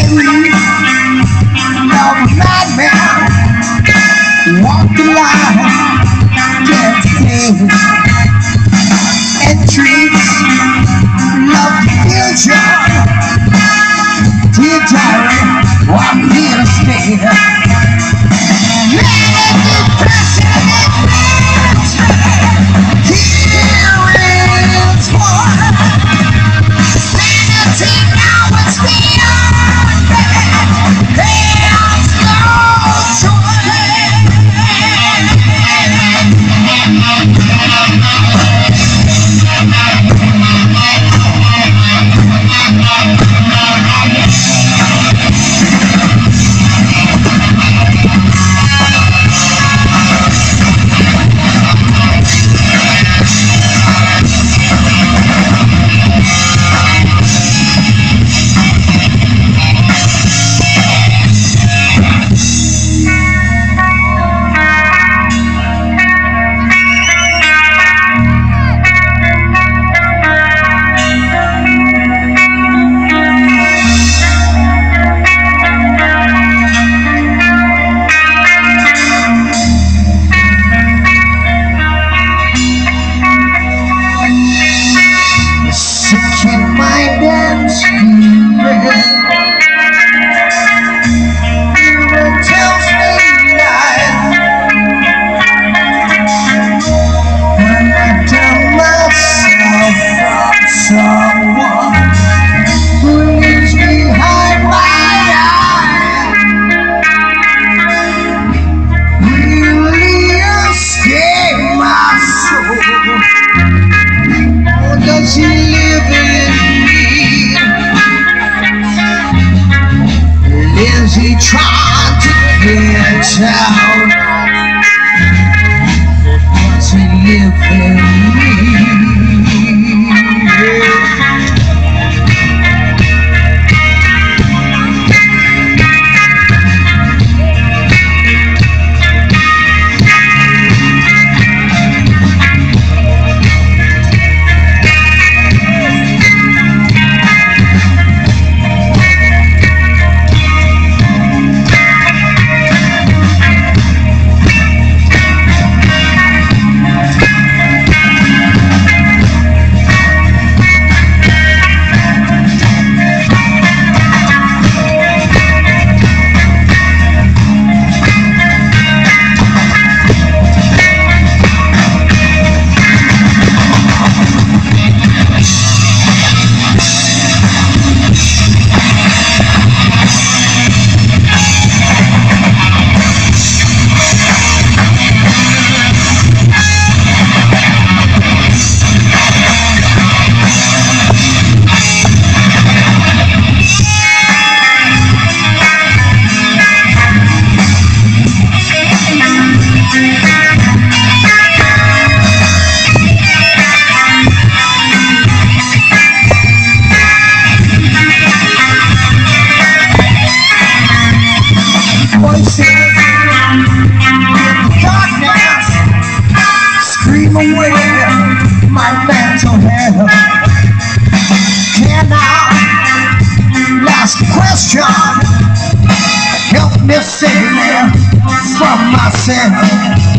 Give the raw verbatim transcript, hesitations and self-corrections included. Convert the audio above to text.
slave of a madman. Walk the line, get paid, and treats love the future. Dear diary, oh, I'm here to stay. Someone who lives behind my eye really escape my soul. Or does he live in me? Is he trying to get out? Does he live in me? Voices in the darkness scream away my mental health. Can I, last question, help me save me from myself?